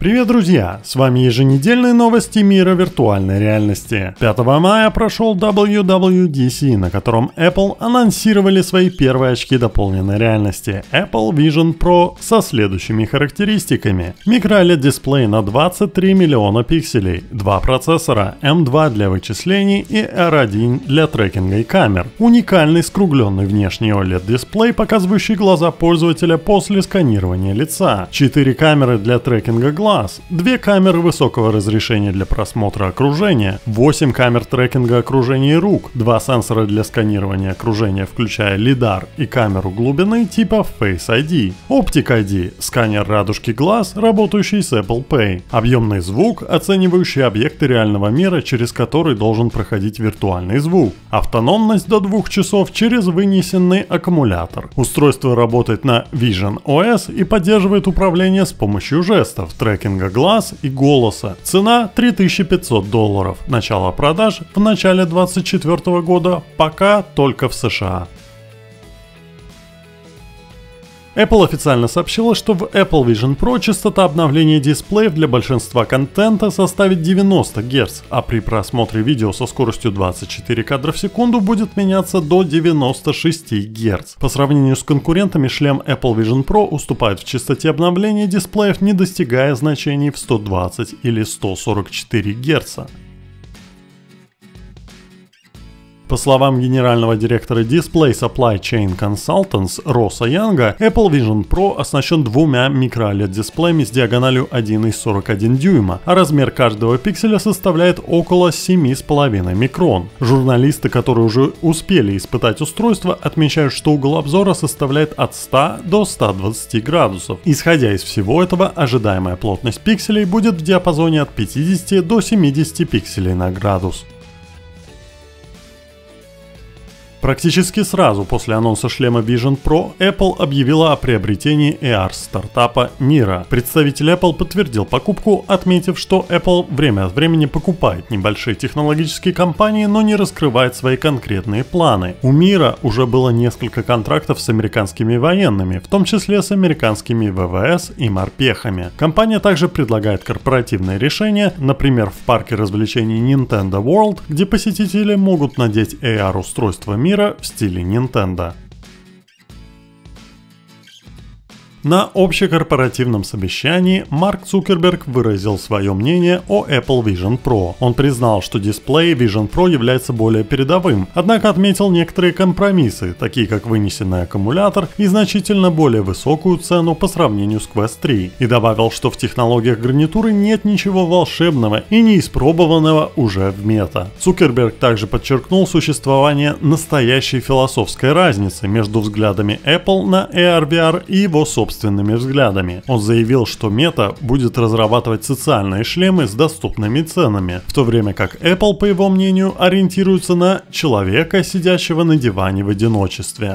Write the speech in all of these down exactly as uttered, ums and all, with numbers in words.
Привет, друзья! С вами еженедельные новости мира виртуальной реальности. пятого мая прошел дабл ю дабл ю ди си, на котором Apple анонсировали свои первые очки дополненной реальности Apple Vision Pro со следующими характеристиками. Микро-эл и ди-дисплей на двадцать три миллиона пикселей, два процессора, эм два для вычислений и эр один для трекинга и камер. Уникальный скругленный внешний о лед-дисплей, показывающий глаза пользователя после сканирования лица. четыре камеры для трекинга глаз. две камеры высокого разрешения для просмотра окружения, восемь камер трекинга окружения рук, два сенсора для сканирования окружения, включая лидар и камеру глубины типа Face ай ди, Optic ай ди, сканер радужки глаз, работающий с Apple Pay, объемный звук, оценивающий объекты реального мира, через который должен проходить виртуальный звук, автономность до двух часов через вынесенный аккумулятор. Устройство работает на Vision о эс и поддерживает управление с помощью жестов, трекинга глаз и голоса. Цена три тысячи пятьсот долларов. Начало продаж в начале две тысячи двадцать четвёртого года, пока только в США. Apple официально сообщила, что в Apple Vision Pro частота обновления дисплеев для большинства контента составит девяносто герц, а при просмотре видео со скоростью двадцать четыре кадра в секунду будет меняться до девяноста шести герц. По сравнению с конкурентами, шлем Apple Vision Pro уступает в частоте обновления дисплеев, не достигая значений в сто двадцать или сто сорок четыре герца. По словам генерального директора Display Supply Chain Consultants Росса Янга, Apple Vision Pro оснащен двумя микро-эл и ди-дисплеями с диагональю один и сорок один дюйма, а размер каждого пикселя составляет около семи с половиной микрон. Журналисты, которые уже успели испытать устройство, отмечают, что угол обзора составляет от ста до ста двадцати градусов. Исходя из всего этого, ожидаемая плотность пикселей будет в диапазоне от пятидесяти до семидесяти пикселей на градус. Практически сразу после анонса шлема Vision Pro Apple объявила о приобретении эй ар-стартапа Mira. Представитель Apple подтвердил покупку, отметив, что Apple время от времени покупает небольшие технологические компании, но не раскрывает свои конкретные планы. У Mira уже было несколько контрактов с американскими военными, в том числе с американскими вэ вэ эс и морпехами. Компания также предлагает корпоративные решения, например, в парке развлечений Nintendo World, где посетители могут надеть эй ар-устройство Mira в стиле Nintendo. На общекорпоративном совещании Марк Цукерберг выразил свое мнение о Apple Vision Pro. Он признал, что дисплей Vision Pro является более передовым, однако отметил некоторые компромиссы, такие как вынесенный аккумулятор и значительно более высокую цену по сравнению с Quest три, и добавил, что в технологиях гарнитуры нет ничего волшебного и неиспробованного уже в мета. Цукерберг также подчеркнул существование настоящей философской разницы между взглядами Apple на эй ар-ви ар и его собственным собственными взглядами. Он заявил, что Meta будет разрабатывать социальные шлемы с доступными ценами, в то время как Apple, по его мнению, ориентируется на человека, сидящего на диване в одиночестве.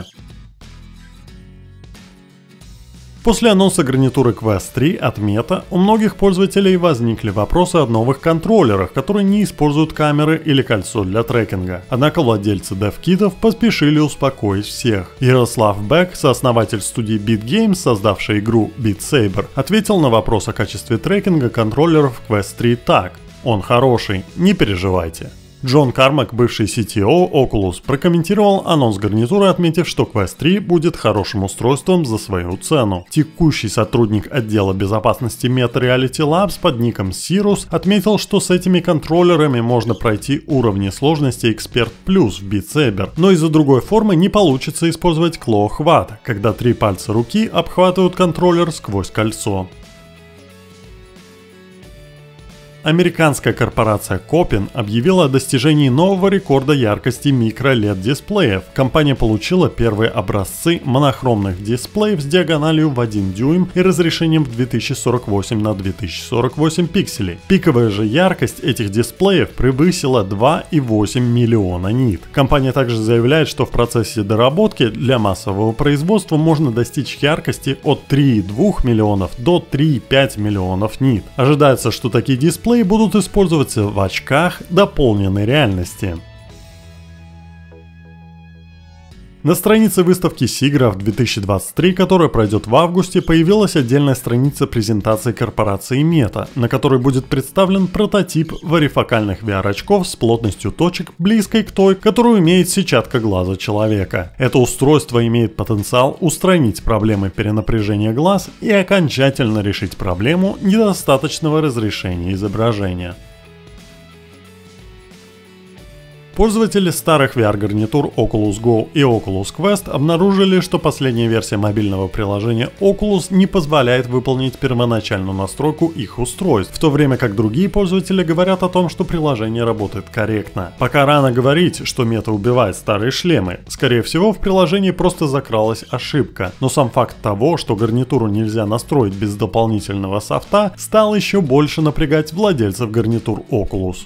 После анонса гарнитуры Quest три от Meta у многих пользователей возникли вопросы о новых контроллерах, которые не используют камеры или кольцо для трекинга. Однако владельцы DevKitов поспешили успокоить всех. Ярослав Бек, сооснователь студии Beat Games, создавший игру Beat Saber, ответил на вопрос о качестве трекинга контроллеров Quest три так: «Он хороший, не переживайте». Джон Кармак, бывший си ти о Oculus, прокомментировал анонс гарнитуры, отметив, что Quest три будет хорошим устройством за свою цену. Текущий сотрудник отдела безопасности Meta Reality Labs под ником Сирус отметил, что с этими контроллерами можно пройти уровни сложности Expert Plus в Beat Saber, но из-за другой формы не получится использовать клоу-хват, когда три пальца руки обхватывают контроллер сквозь кольцо. Американская корпорация Kopin объявила о достижении нового рекорда яркости микро-эл и ди-дисплеев. Компания получила первые образцы монохромных дисплеев с диагональю в один дюйм и разрешением в две тысячи сорок восемь на две тысячи сорок восемь пикселей. Пиковая же яркость этих дисплеев превысила два и восемь миллиона нит. Компания также заявляет, что в процессе доработки для массового производства можно достичь яркости от трёх и двух миллионов до трёх и пяти миллионов нит. Ожидается, что такие дисплеи будут использоваться в очках дополненной реальности. На странице выставки SIGGRAPH две тысячи двадцать три, которая пройдет в августе, появилась отдельная страница презентации корпорации Meta, на которой будет представлен прототип варифокальных ви ар-очков с плотностью точек, близкой к той, которую имеет сетчатка глаза человека. Это устройство имеет потенциал устранить проблемы перенапряжения глаз и окончательно решить проблему недостаточного разрешения изображения. Пользователи старых ви ар-гарнитур Oculus Go и Oculus Quest обнаружили, что последняя версия мобильного приложения Oculus не позволяет выполнить первоначальную настройку их устройств, в то время как другие пользователи говорят о том, что приложение работает корректно. Пока рано говорить, что Meta убивает старые шлемы. Скорее всего, в приложении просто закралась ошибка, но сам факт того, что гарнитуру нельзя настроить без дополнительного софта, стал еще больше напрягать владельцев гарнитур Oculus.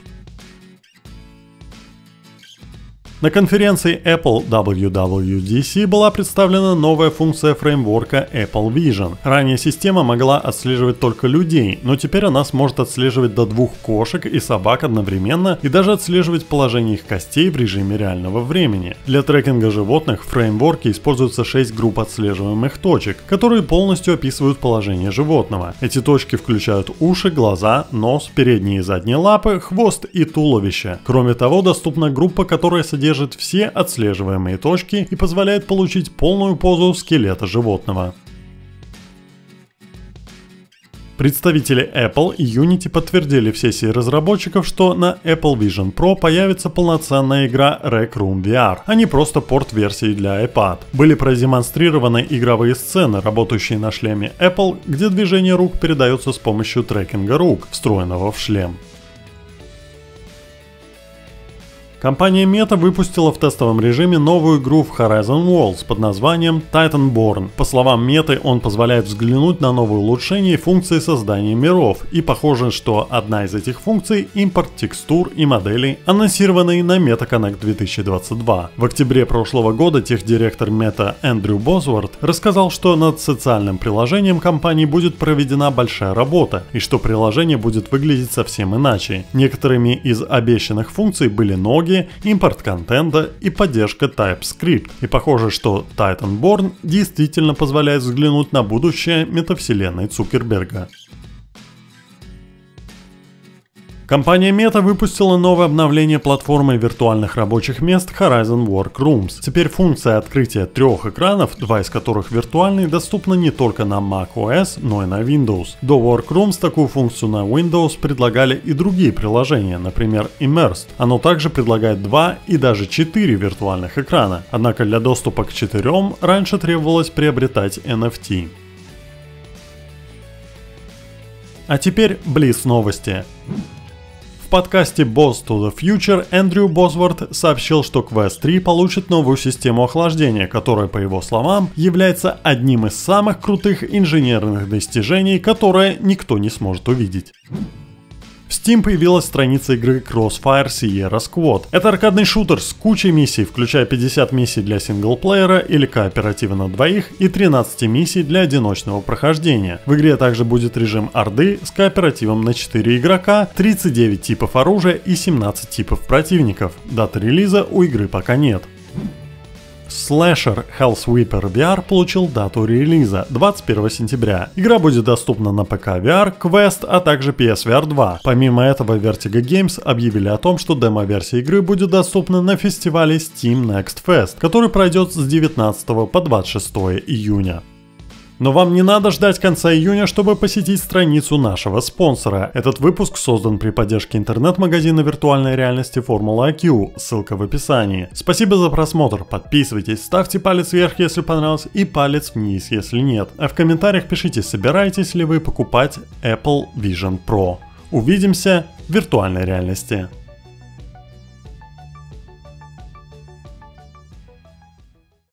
На конференции Apple дабл ю дабл ю ди си была представлена новая функция фреймворка Apple Vision. Ранее система могла отслеживать только людей, но теперь она сможет отслеживать до двух кошек и собак одновременно и даже отслеживать положение их костей в режиме реального времени. Для трекинга животных в фреймворке используются шесть групп отслеживаемых точек, которые полностью описывают положение животного. Эти точки включают уши, глаза, нос, передние и задние лапы, хвост и туловище. Кроме того, доступна группа, которая содержит все отслеживаемые точки и позволяет получить полную позу скелета животного. Представители Apple и Unity подтвердили в сессии разработчиков, что на Apple Vision Pro появится полноценная игра Rec Room ви ар, а не просто порт-версии для iPad. Были продемонстрированы игровые сцены, работающие на шлеме Apple, где движение рук передается с помощью трекинга рук, встроенного в шлем. Компания Meta выпустила в тестовом режиме новую игру в Horizon Worlds под названием Titanborn. По словам Meta, он позволяет взглянуть на новые улучшения и функции создания миров, и похоже, что одна из этих функций – импорт текстур и моделей, анонсированный на MetaConnect две тысячи двадцать два. В октябре прошлого года техдиректор Meta Эндрю Босворт рассказал, что над социальным приложением компании будет проведена большая работа, и что приложение будет выглядеть совсем иначе. Некоторыми из обещанных функций были ноги, импорт контента и поддержка TypeScript. И похоже, что Titanborn действительно позволяет взглянуть на будущее метавселенной Цукерберга. Компания Meta выпустила новое обновление платформы виртуальных рабочих мест Horizon Workrooms. Теперь функция открытия трех экранов, два из которых виртуальные, доступна не только на macOS, но и на Windows. До Workrooms такую функцию на Windows предлагали и другие приложения, например Immersed. Оно также предлагает два и даже четыре виртуальных экрана, однако для доступа к четырем раньше требовалось приобретать эн эф ти. А теперь Близ новости. В подкасте Boss to the Future Эндрю Босворт сообщил, что Quest три получит новую систему охлаждения, которая, по его словам, является одним из самых крутых инженерных достижений, которое никто не сможет увидеть. В Steam появилась страница игры Crossfire Sierra Squad. Это аркадный шутер с кучей миссий, включая пятьдесят миссий для синглплеера или кооператива на двоих и тринадцать миссий для одиночного прохождения. В игре также будет режим Орды с кооперативом на четыре игрока, тридцать девять типов оружия и семнадцать типов противников. Даты релиза у игры пока нет. Слэшер Hellsweeper ви ар получил дату релиза двадцать первого сентября. Игра будет доступна на пэ ка ви ар, Quest, а также пи эс ви ар два. Помимо этого, Vertigo Games объявили о том, что демо-версия игры будет доступна на фестивале Steam Next Fest, который пройдет с девятнадцатого по двадцать шестое июня. Но вам не надо ждать конца июня, чтобы посетить страницу нашего спонсора. Этот выпуск создан при поддержке интернет-магазина виртуальной реальности Formula ай кью, ссылка в описании. Спасибо за просмотр, подписывайтесь, ставьте палец вверх, если понравилось, и палец вниз, если нет. А в комментариях пишите, собираетесь ли вы покупать Apple Vision Pro. Увидимся в виртуальной реальности.